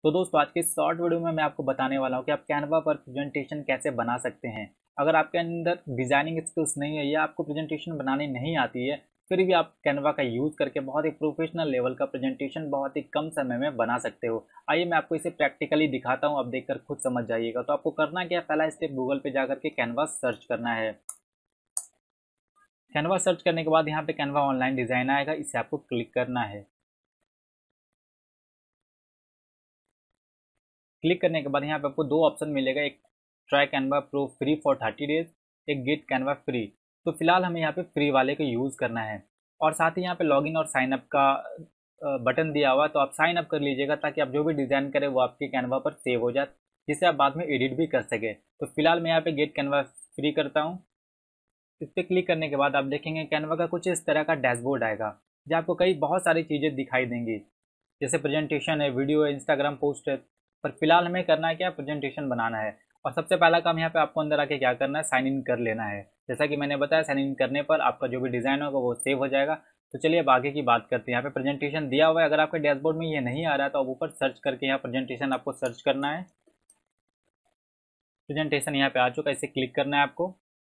तो दोस्तों आज के इस शॉर्ट वीडियो में मैं आपको बताने वाला हूँ कि आप कैनवा पर प्रेजेंटेशन कैसे बना सकते हैं। अगर आपके अंदर डिज़ाइनिंग स्किल्स नहीं है या आपको प्रेजेंटेशन बनानी नहीं आती है, फिर भी आप कैनवा का यूज़ करके बहुत ही प्रोफेशनल लेवल का प्रेजेंटेशन बहुत ही कम समय में बना सकते हो। आइए मैं आपको इसे प्रैक्टिकली दिखाता हूँ, आप देखकर खुद समझ जाइएगा। तो आपको करना क्या है, पहला स्टेप गूगल पे जाकर के कैनवा सर्च करना है। कैनवा सर्च करने के बाद यहाँ पे कैनवा ऑनलाइन डिज़ाइन आएगा, इसे आपको क्लिक करना है। क्लिक करने के बाद यहाँ पे आपको दो ऑप्शन मिलेगा, एक try Canva pro free for 30 days, एक गेट कैनवा फ्री। तो फिलहाल हमें यहाँ पे फ्री वाले को यूज़ करना है और साथ ही यहाँ पे लॉगिन और साइन अप का बटन दिया हुआ है, तो आप साइन अप कर लीजिएगा ताकि आप जो भी डिज़ाइन करें वो आपके कैनवा पर सेव हो जाए, जिससे आप बाद में एडिट भी कर सके। तो फिलहाल मैं यहाँ पे गेट कैनवा फ्री करता हूँ। इस पर क्लिक करने के बाद आप देखेंगे कैनवा का कुछ इस तरह का डैशबोर्ड आएगा, जहाँ आपको कई बहुत सारी चीज़ें दिखाई देंगी, जैसे प्रेजेंटेशन है, वीडियो है, इंस्टाग्राम पोस्ट है। पर फिलहाल हमें करना है क्या, प्रेजेंटेशन बनाना है। और सबसे पहला काम यहाँ पे आपको अंदर आके क्या करना है, साइन इन कर लेना है। जैसा कि मैंने बताया, साइन इन करने पर आपका जो भी डिज़ाइन होगा वो सेव हो जाएगा। तो चलिए अब आगे की बात करते हैं। यहाँ पे प्रेजेंटेशन दिया हुआ है, अगर आपके डैशबोर्ड में ये नहीं आ रहा है तो आप ऊपर सर्च करके यहाँ प्रेजेंटेशन आपको सर्च करना है। प्रेजेंटेशन यहाँ पे आ चुका है, इसे क्लिक करना है आपको।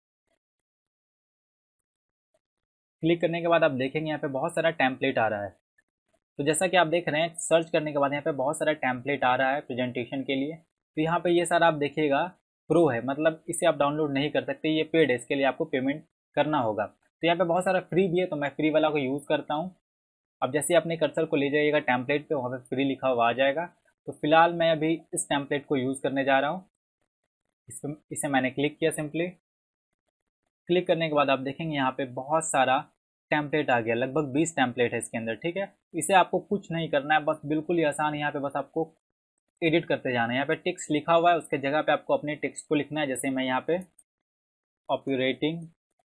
क्लिक करने के बाद आप देखेंगे यहाँ पे बहुत सारा टेम्पलेट आ रहा है। तो जैसा कि आप देख रहे हैं, सर्च करने के बाद यहाँ पे बहुत सारा टेम्पलेट आ रहा है प्रेजेंटेशन के लिए। तो यहाँ पे ये सारा आप देखिएगा प्रो है, मतलब इसे आप डाउनलोड नहीं कर सकते, ये पेड है, इसके लिए आपको पेमेंट करना होगा। तो यहाँ पे बहुत सारा फ्री भी है, तो मैं फ्री वाला को यूज़ करता हूँ। अब जैसे अपने कर्सर को ले जाइएगा टेम्पलेट पे, वहाँ पे फ्री लिखा हुआ आ जाएगा। तो फिलहाल मैं अभी इस टेम्पलेट को यूज़ करने जा रहा हूँ। इसे मैंने क्लिक किया सिंपली। क्लिक करने के बाद आप देखेंगे यहाँ पे बहुत सारा टेम्पलेट आ गया, लगभग 20 टेम्पलेट है इसके अंदर। ठीक है, इसे आपको कुछ नहीं करना है, बस बिल्कुल ही आसान। यहाँ पे बस आपको एडिट करते जाना है। यहाँ पे टेक्स्ट लिखा हुआ है, उसके जगह पे आपको अपने टेक्स्ट को लिखना है। जैसे मैं यहाँ पे ऑपरेटिंग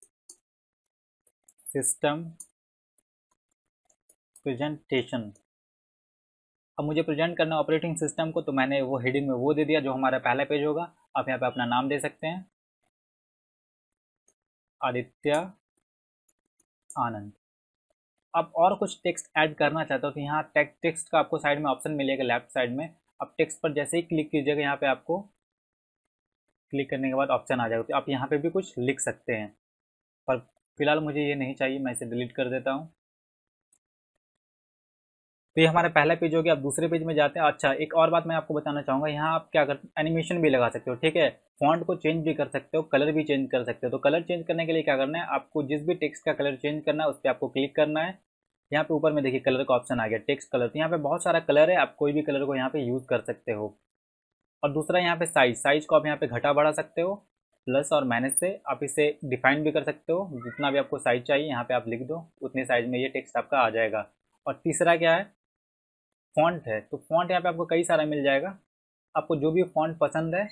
सिस्टम प्रेजेंटेशन, अब मुझे प्रेजेंट करना है ऑपरेटिंग सिस्टम को, तो मैंने वो हेडिंग में वो दे दिया जो हमारा पहला पेज होगा। आप यहाँ पे अपना नाम दे सकते हैं, आदित्य आनंद। अब और कुछ टेक्स्ट ऐड करना चाहता हो तो यहाँ टेक्स्ट का आपको साइड में ऑप्शन मिलेगा, लेफ्ट साइड में। अब टेक्स्ट पर जैसे ही क्लिक कीजिएगा, यहाँ पे आपको क्लिक करने के बाद ऑप्शन आ जाएगा, तो आप यहाँ पे भी कुछ लिख सकते हैं। पर फिलहाल मुझे ये नहीं चाहिए, मैं इसे डिलीट कर देता हूँ। तो ये हमारा पहला पेज हो गया। अब दूसरे पेज में जाते हैं। अच्छा, एक और बात मैं आपको बताना चाहूँगा, यहाँ आप क्या कर एनिमेशन भी लगा सकते हो। ठीक है, फॉन्ट को चेंज भी कर सकते हो, कलर भी चेंज कर सकते हो। तो कलर चेंज करने के लिए क्या करना है, आपको जिस भी टेक्स्ट का कलर चेंज करना है उस पर आपको क्लिक करना है। यहाँ पे ऊपर में देखिए कलर का ऑप्शन आ गया, टेक्स्ट कलर। तो यहाँ पे बहुत सारा कलर है, आप कोई भी कलर को यहाँ पे यूज़ कर सकते हो। और दूसरा यहाँ पे साइज को आप यहाँ पे घटा बढ़ा सकते हो, प्लस और माइनस से। आप इसे डिफाइन भी कर सकते हो, जितना भी आपको साइज चाहिए यहाँ पे आप लिख दो, उतने साइज में ये टेक्स्ट आपका आ जाएगा। और तीसरा क्या है, फॉन्ट है। तो फॉन्ट यहाँ पे आपको कई सारा मिल जाएगा, आपको जो भी फॉन्ट पसंद है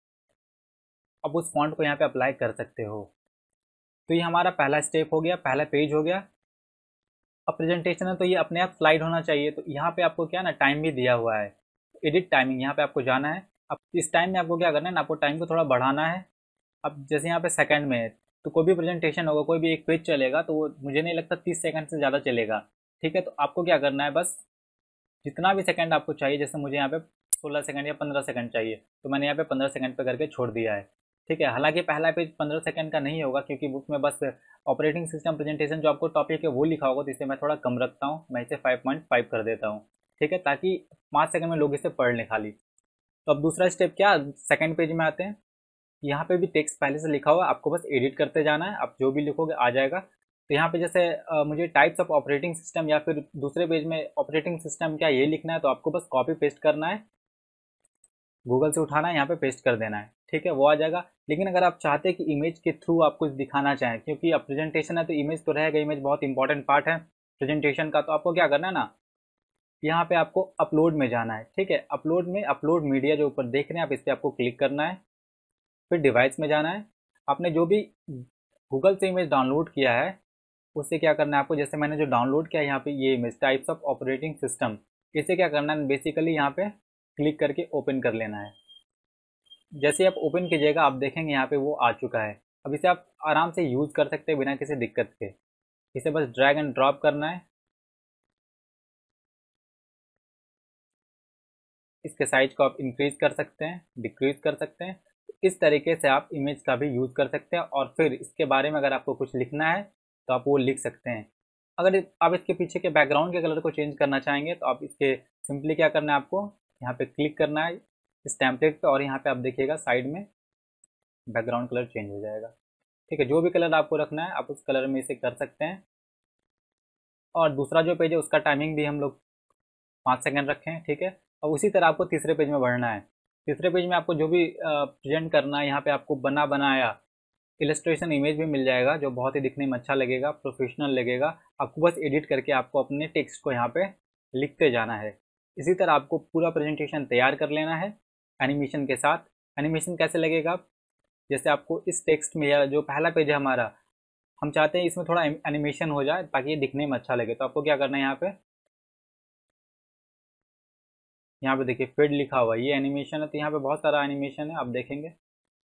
आप उस फॉन्ट को यहाँ पे अप्लाई कर सकते हो। तो ये हमारा पहला स्टेप हो गया, पहला पेज हो गया। अब प्रेजेंटेशन है तो ये अपने आप स्लाइड होना चाहिए। तो यहाँ पे आपको क्या ना, टाइम भी दिया हुआ है, एडिट टाइमिंग, यहाँ पे आपको जाना है। अब इस टाइम में आपको क्या करना है ना, आपको टाइम को थोड़ा बढ़ाना है। अब जैसे यहाँ पे सेकंड में है, तो कोई भी प्रेजेंटेशन होगा, कोई भी एक पेज चलेगा तो वो मुझे नहीं लगता 30 सेकंड से ज़्यादा चलेगा। ठीक है, तो आपको क्या करना है, बस जितना भी सेकंड आपको चाहिए, जैसे मुझे यहाँ पे 16 सेकंड या 15 सेकंड चाहिए, तो मैंने यहाँ पे 15 सेकंड पे करके छोड़ दिया है। ठीक है, हालांकि पहला पेज 15 सेकंड का नहीं होगा, क्योंकि उसमें बस ऑपरेटिंग सिस्टम प्रेजेंटेशन जो आपको टॉपिक है वो लिखा होगा, तो इसे मैं थोड़ा कम रखता हूँ, मैं इसे 5.5 कर देता हूँ। ठीक है, ताकि 5 सेकंड में लोग इसे पढ़ लें खाली। तो अब दूसरा स्टेप क्या, सेकंड पेज में आते हैं। यहाँ पे भी टेक्स्ट पहले से लिखा हुआ है, आपको बस एडिट करते जाना है, आप जो भी लिखोगे आ जाएगा। तो यहाँ पे जैसे मुझे टाइप्स ऑफ ऑपरेटिंग सिस्टम, या फिर दूसरे पेज में ऑपरेटिंग सिस्टम क्या ये लिखना है, तो आपको बस कॉपी पेस्ट करना है, गूगल से उठाना है, यहाँ पे पेस्ट कर देना है। ठीक है, वो आ जाएगा। लेकिन अगर आप चाहते हैं कि इमेज के थ्रू आप कुछ दिखाना चाहें, क्योंकि अब प्रेजेंटेशन है तो इमेज तो रहेगा, इमेज बहुत इंपॉर्टेंट पार्ट है प्रेजेंटेशन का, तो आपको क्या करना है ना, यहाँ पे आपको अपलोड में जाना है। ठीक है, अपलोड में अपलोड मीडिया जो ऊपर देख रहे हैं आप, इस पर आपको क्लिक करना है। फिर डिवाइस में जाना है, आपने जो भी गूगल से इमेज डाउनलोड किया है उससे क्या करना है आपको, जैसे मैंने जो डाउनलोड किया है यहाँ पे ये image types of operating system, इसे क्या करना है, बेसिकली यहाँ पे क्लिक करके ओपन कर लेना है। जैसे आप ओपन कीजिएगा आप देखेंगे यहाँ पे वो आ चुका है। अब इसे आप आराम से यूज़ कर सकते हैं बिना किसी दिक्कत के। इसे बस ड्रैग एंड ड्रॉप करना है, इसके साइज को आप इंक्रीज कर सकते हैं, डिक्रीज कर सकते हैं। इस तरीके से आप इमेज का भी यूज़ कर सकते हैं और फिर इसके बारे में अगर आपको कुछ लिखना है तो आप वो लिख सकते हैं। अगर आप इसके पीछे के बैकग्राउंड के कलर को चेंज करना चाहेंगे तो आप इसके सिंपली क्या करना है, आपको यहाँ पे क्लिक करना है इस टेम्पलेट पे और यहाँ पे आप देखिएगा साइड में बैकग्राउंड कलर चेंज हो जाएगा। ठीक है, जो भी कलर आपको रखना है आप उस कलर में इसे कर सकते हैं। और दूसरा जो पेज है उसका टाइमिंग भी हम लोग 5 सेकंड रखें हैं। ठीक है, और उसी तरह आपको तीसरे पेज में बढ़ना है। तीसरे पेज में आपको जो भी प्रेजेंट करना है, यहाँ पे आपको बना बनाया इलस्ट्रेशन इमेज भी मिल जाएगा जो बहुत ही दिखने में अच्छा लगेगा, प्रोफेशनल लगेगा। आपको बस एडिट करके आपको अपने टेक्स्ट को यहाँ पे लिखते जाना है। इसी तरह आपको पूरा प्रेजेंटेशन तैयार कर लेना है एनिमेशन के साथ। एनिमेशन कैसे लगेगा, जैसे आपको इस टेक्स्ट में या जो पहला पेज है हमारा, हम चाहते हैं इसमें थोड़ा एनिमेशन हो जाए ताकि ये दिखने में अच्छा लगे। तो आपको क्या करना है, यहाँ पे देखिए फेड लिखा हुआ है, ये एनिमेशन है। तो यहाँ पे बहुत सारा एनिमेशन है, आप देखेंगे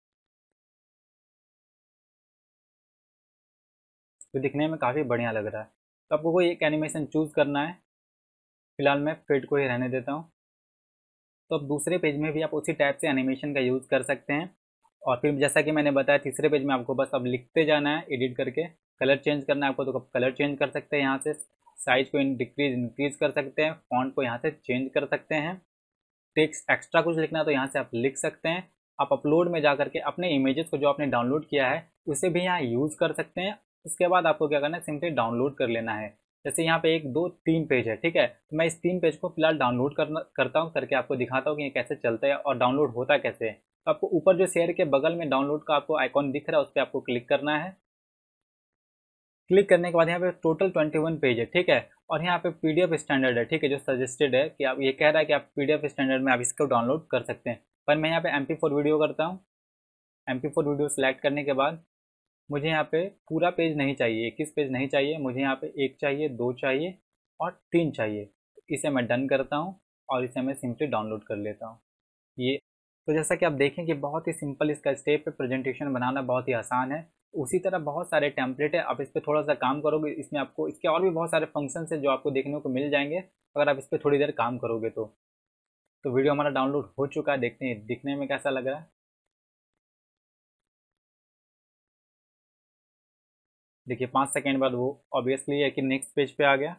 तो दिखने में काफ़ी बढ़िया लग रहा है। तो आपको कोई एक एनिमेशन चूज़ करना है। फिलहाल मैं फेड को ही रहने देता हूँ। तो अब दूसरे पेज में भी आप उसी टाइप से एनिमेशन का यूज़ कर सकते हैं। और फिर जैसा कि मैंने बताया तीसरे पेज में आपको बस अब लिखते जाना है एडिट करके। कलर चेंज करना है आपको तो कलर चेंज कर सकते हैं यहाँ से, साइज को डिक्रीज इंक्रीज कर सकते हैं, फॉन्ट को यहाँ से चेंज कर सकते हैं। टेक्स्ट एक्स्ट्रा कुछ लिखना है तो यहाँ से आप लिख सकते हैं। आप अपलोड में जा करके अपने इमेजेस को जो आपने डाउनलोड किया है उसे भी यहाँ यूज़ कर सकते हैं। उसके बाद आपको क्या करना है, सिंपली डाउनलोड कर लेना है। जैसे यहाँ पे 1 2 3 पेज है, ठीक है, तो मैं इस 3 पेज को फिलहाल डाउनलोड करता हूँ करके आपको दिखाता हूँ कि ये कैसे चलता है और डाउनलोड होता कैसे है। तो आपको ऊपर जो शेयर के बगल में डाउनलोड का आपको आइकॉन दिख रहा है उस पर आपको क्लिक करना है। क्लिक करने के बाद यहाँ पे टोटल 21 पेज है, ठीक है, और यहाँ पे PDF स्टैंडर्ड है, ठीक है, जो सजेस्टेड है कि आप ये कह रहा है कि आप PDF स्टैंडर्ड में आप इसको डाउनलोड कर सकते हैं। पर मैं यहाँ पे MP4 वीडियो करता हूँ। MP4 वीडियो सेलेक्ट करने के बाद मुझे यहाँ पे पूरा पेज नहीं चाहिए, 21 पेज नहीं चाहिए, मुझे यहाँ पे 1 चाहिए, 2 चाहिए और 3 चाहिए। इसे मैं डन करता हूँ और इसे मैं सिंपली डाउनलोड कर लेता हूँ। ये तो जैसा कि आप देखें कि बहुत ही सिंपल इसका स्टेप है, प्रेजेंटेशन बनाना बहुत ही आसान है। उसी तरह बहुत सारे टेम्पलेट है, आप इस पर थोड़ा सा काम करोगे इसमें आपको इसके और भी बहुत सारे फंक्शंस है जो आपको देखने को मिल जाएंगे अगर आप इस पर थोड़ी देर काम करोगे तो वीडियो हमारा डाउनलोड हो चुका है, देखते हैं दिखने में कैसा लग रहा है। देखिए 5 सेकेंड बाद वो ऑब्वियसली है कि नेक्स्ट पेज पे आ गया।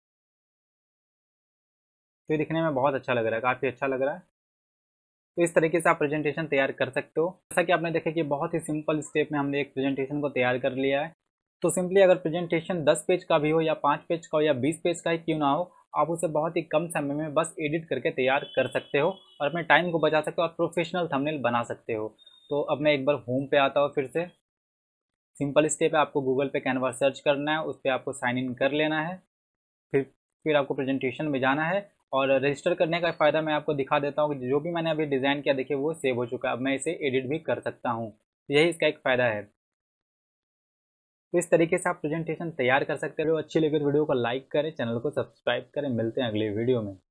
तो ये दिखने में बहुत अच्छा लग रहा है, काफ़ी अच्छा लग रहा है। तो इस तरीके से आप प्रेजेंटेशन तैयार कर सकते हो। जैसा कि आपने देखा कि बहुत ही सिंपल स्टेप में हमने एक प्रेजेंटेशन को तैयार कर लिया है। तो सिंपली अगर प्रेजेंटेशन 10 पेज का भी हो या 5 पेज का हो या 20 पेज का ही क्यों ना हो, आप उसे बहुत ही कम समय में बस एडिट करके तैयार कर सकते हो और अपने टाइम को बचा सकते हो और प्रोफेशनल थंबनेल बना सकते हो। तो अब मैं एक बार होम पे आता हूँ। फिर से सिंपल स्टेप है, आपको गूगल पे कैनवा सर्च करना है, उस पर आपको साइन इन कर लेना है। फिर फिर आपको प्रेजेंटेशन में जाना है और रजिस्टर करने का फ़ायदा मैं आपको दिखा देता हूँ कि जो भी मैंने अभी डिज़ाइन किया देखिए वो सेव हो चुका है। अब मैं इसे एडिट भी कर सकता हूँ, यही इसका एक फ़ायदा है। तो इस तरीके से आप प्रेजेंटेशन तैयार कर सकते हो। अच्छी लगे तो वीडियो को लाइक करें, चैनल को सब्सक्राइब करें। मिलते हैं अगले वीडियो में।